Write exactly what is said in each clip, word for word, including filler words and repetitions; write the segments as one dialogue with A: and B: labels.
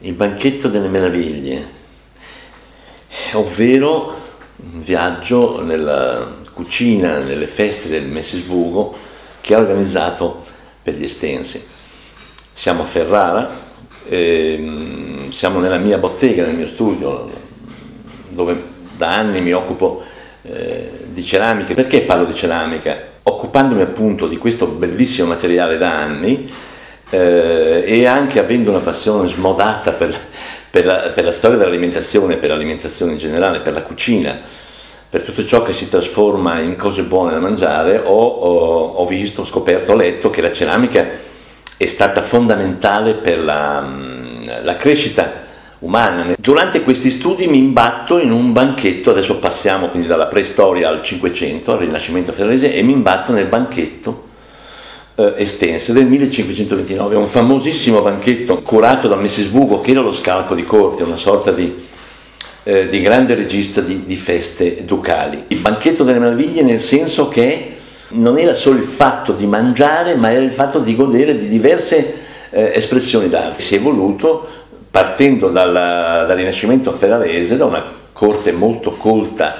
A: Il banchetto delle meraviglie, ovvero un viaggio nella cucina, nelle feste del Messisburgo che ha organizzato per gli Estensi. Siamo a Ferrara, ehm, siamo nella mia bottega, nel mio studio, dove da anni mi occupo eh, di ceramica. Perché parlo di ceramica? Occupandomi appunto di questo bellissimo materiale da anni, Eh, e anche avendo una passione smodata per, per, la, per la storia dell'alimentazione, per l'alimentazione in generale, per la cucina, per tutto ciò che si trasforma in cose buone da mangiare, ho, ho, ho visto, ho scoperto, ho letto che la ceramica è stata fondamentale per la, la crescita umana. Durante questi studi mi imbatto in un banchetto, adesso passiamo quindi dalla preistoria al Cinquecento, al Rinascimento ferrarese, e mi imbatto nel banchetto Estense del millecinquecentoventinove, un famosissimo banchetto curato da Messisburgo, che era lo scalco di corte, una sorta di, eh, di grande regista di, di feste ducali. Il banchetto delle meraviglie, nel senso che non era solo il fatto di mangiare, ma era il fatto di godere di diverse eh, espressioni d'arte. Si è voluto, partendo dalla, dal Rinascimento ferrarese, da una corte molto colta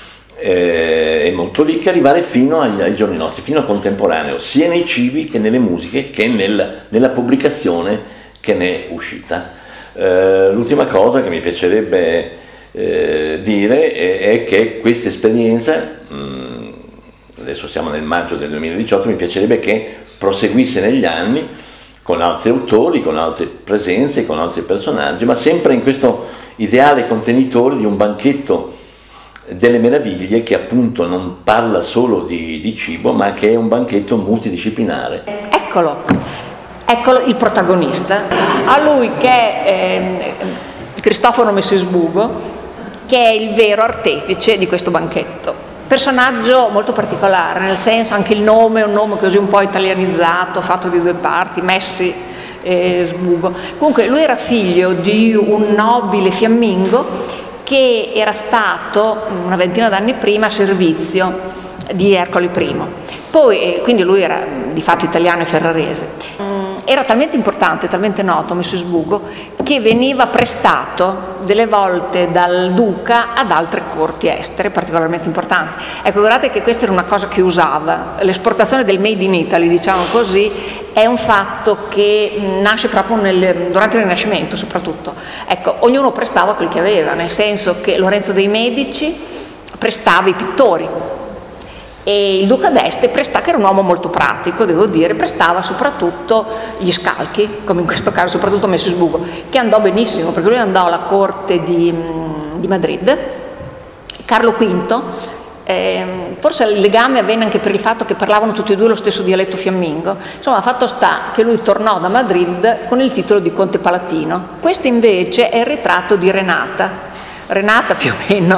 A: e molto ricca, arrivare fino agli, ai giorni nostri, fino al contemporaneo, sia nei cibi che nelle musiche che nel, nella pubblicazione che ne è uscita. Eh, l'ultima cosa che mi piacerebbe eh, dire è, è che questa esperienza, mh, adesso siamo nel maggio del duemiladiciotto, mi piacerebbe che proseguisse negli anni con altri autori, con altre presenze, con altri personaggi, ma sempre in questo ideale contenitore di un banchetto delle meraviglie che appunto non parla solo di, di cibo, ma che è un banchetto multidisciplinare.
B: Eccolo, eccolo il protagonista, a lui che è eh, Cristoforo Messisburgo, che è il vero artefice di questo banchetto. Personaggio molto particolare, nel senso anche il nome è un nome così un po' italianizzato, fatto di due parti, Messi e Sburgo. Comunque lui era figlio di un nobile fiammingo che era stato una ventina d'anni prima a servizio di Ercole primo. Poi, quindi lui era di fatto italiano e ferrarese. Era talmente importante, talmente noto Messisburgo, che veniva prestato delle volte dal duca ad altre corti estere particolarmente importanti. Ecco, guardate che questa era una cosa che usava, l'esportazione del made in Italy, diciamo così, è un fatto che nasce proprio nel, durante il Rinascimento soprattutto. Ecco, ognuno prestava quel che aveva, nel senso che Lorenzo dei Medici prestava i pittori, e il duca d'Este prestava, che era un uomo molto pratico, devo dire, prestava soprattutto gli scalchi, come in questo caso soprattutto Messisburgo, che andò benissimo, perché lui andò alla corte di, di Madrid. Carlo quinto, eh, forse il legame avvenne anche per il fatto che parlavano tutti e due lo stesso dialetto fiammingo. Insomma, fatto sta che lui tornò da Madrid con il titolo di conte palatino. Questo invece è il ritratto di Renata. Renata più o meno,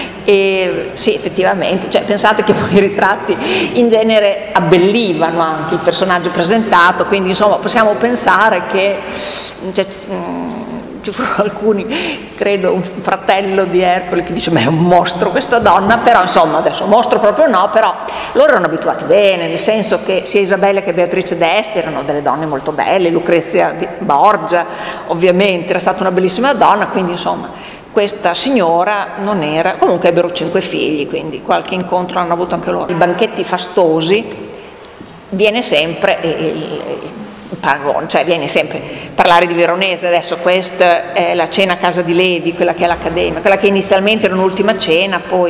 B: e sì, effettivamente, cioè, pensate che poi i ritratti in genere abbellivano anche il personaggio presentato, quindi insomma possiamo pensare che cioè, mh, ci furono alcuni, credo un fratello di Ercole che dice ma è un mostro questa donna, però insomma adesso mostro proprio no, però loro erano abituati bene, nel senso che sia Isabella che Beatrice d'Este erano delle donne molto belle, Lucrezia di Borgia ovviamente era stata una bellissima donna, quindi insomma questa signora non era, comunque ebbero cinque figli, quindi qualche incontro hanno avuto anche loro. I banchetti fastosi viene sempre il, il paragone, cioè viene sempre parlare di Veronese, adesso questa è la cena a casa di Levi, quella che è l'Accademia, quella che inizialmente era un'ultima cena, poi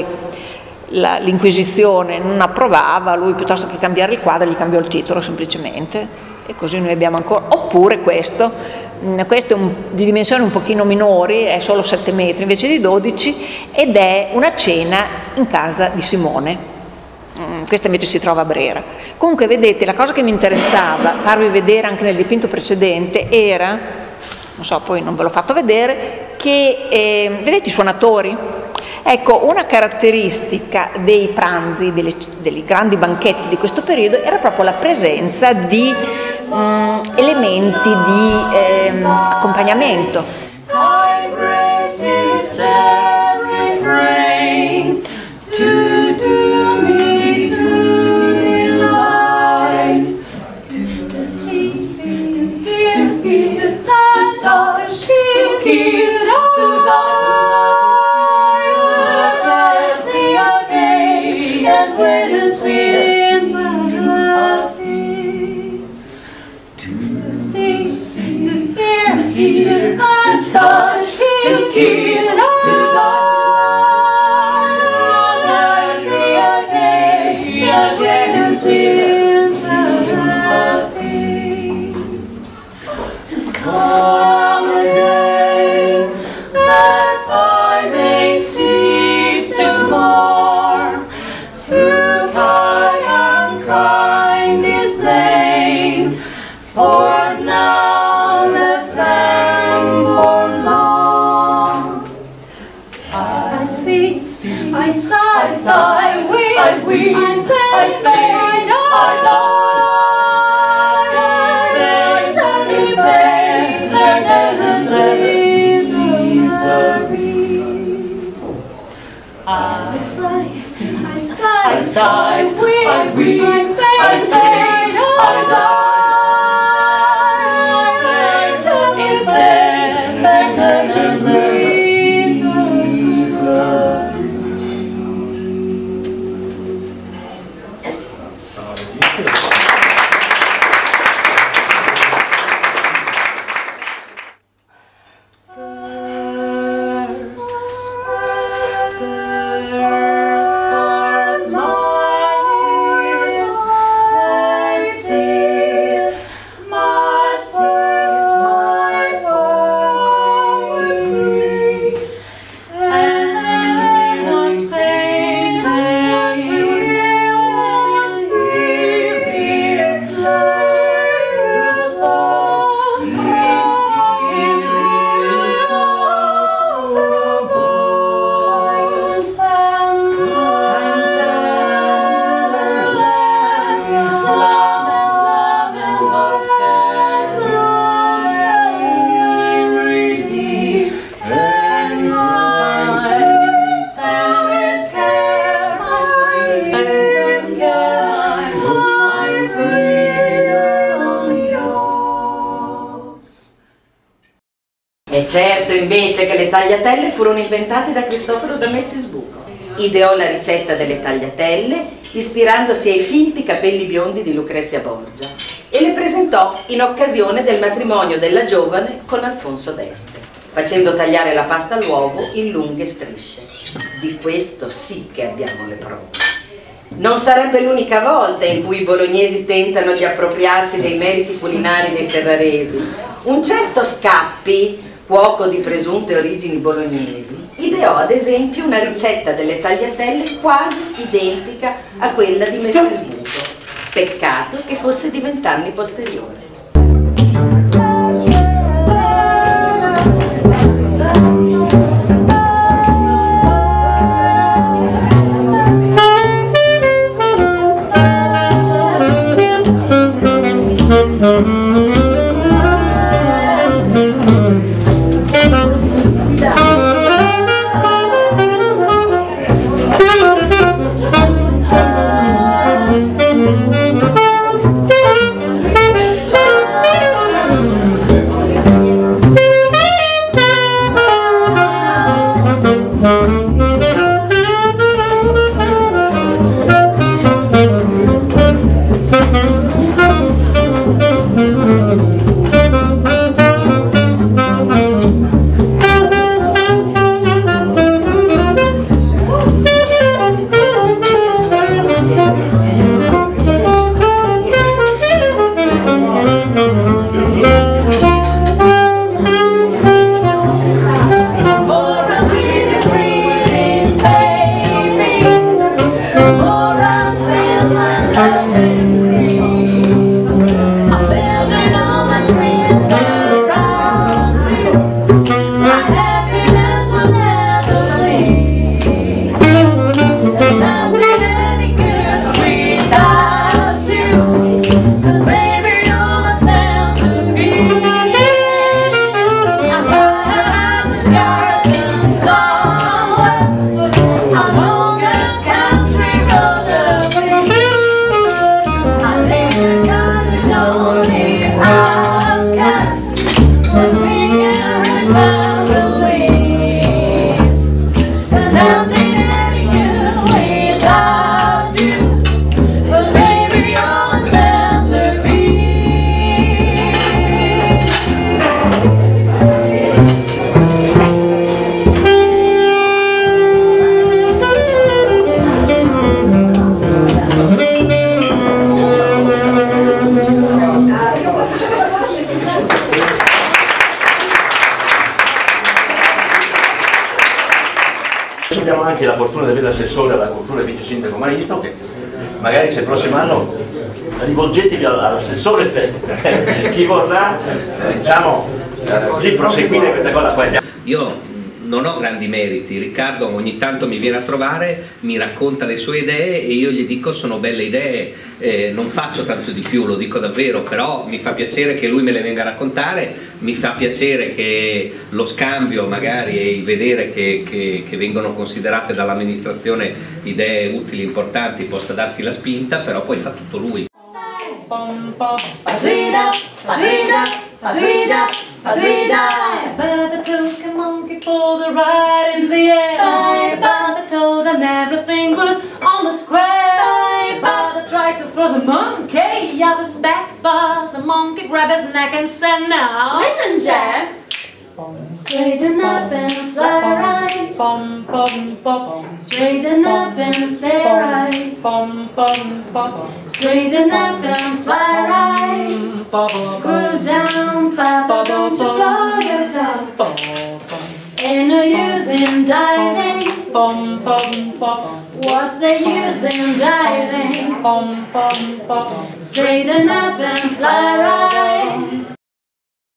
B: l'Inquisizione non approvava, lui piuttosto che cambiare il quadro gli cambiò il titolo semplicemente e così noi abbiamo ancora, oppure questo, questo è un, di dimensioni un pochino minori, è solo sette metri invece di dodici ed è una cena in casa di Simone, mm, questa invece si trova a Brera. Comunque vedete, la cosa che mi interessava farvi vedere anche nel dipinto precedente era, non so, poi non ve l'ho fatto vedere, che eh, vedete i suonatori? Ecco, una caratteristica dei pranzi, delle, dei grandi banchetti di questo periodo era proprio la presenza di mm, elementi di eh, accompagnamento.
C: To tears to die, let me again, as with a sweet sympathy, to see, to hear, to touch, touch, to kiss, to die, let me again, as with a sweet come again, that I may cease to mourn through high unkind disdain, for now left and forlorn. I see, I sigh, I sigh, I weep, I weep, I faint, I die. I sigh, I sigh, I sigh, I weep, I weep, I faint, I die, in death, and endless
D: Certo invece che le tagliatelle furono inventate da Cristoforo da Messisbugo. Ideò la ricetta delle tagliatelle ispirandosi ai finti capelli biondi di Lucrezia Borgia e le presentò in occasione del matrimonio della giovane con Alfonso d'Este, facendo tagliare la pasta all'uovo in lunghe strisce. Di questo sì che abbiamo le prove. Non sarebbe l'unica volta in cui i bolognesi tentano di appropriarsi dei meriti culinari dei ferraresi. Un certo Scappi, cuoco di presunte origini bolognesi, ideò ad esempio una ricetta delle tagliatelle quasi identica a quella di Messisbugo. Peccato che fosse di vent'anni posteriore. Baby, you're my sound.
A: Abbiamo anche la fortuna di avere l'assessore alla cultura e vice sindaco Maisto, che magari se il prossimo anno rivolgetevi all'assessore per chi vorrà, diciamo, di proseguire questa cosa qua.
E: Io non ho grandi meriti, Riccardo ogni tanto mi viene a trovare, mi racconta le sue idee e io gli dico sono belle idee, eh, non faccio tanto di più, lo dico davvero, però mi fa piacere che lui me le venga a raccontare, mi fa piacere che lo scambio magari e il vedere che, che, che vengono considerate dall'amministrazione idee utili, importanti, possa darti la spinta, però poi fa tutto lui.
C: Padrida, padrida, padrida, padrida.
F: Mother took a monkey for the ride in the air. Mother told him everything was on the square. Mother tried to throw the monkey off his back, but the monkey grabbed his neck and said, "Now
C: Listen, Jack. Straighten up and fly right.
F: Bum bum bum.
C: Straighten up and stay right.
F: Bum bum bum.
C: Straighten up and fly right. Cool down, Papa, don't you blow your top. Ain't no use in diving.
F: Bum bum bum.
C: What's the use in diving?
F: Bum bum bum.
C: Straighten up and fly right.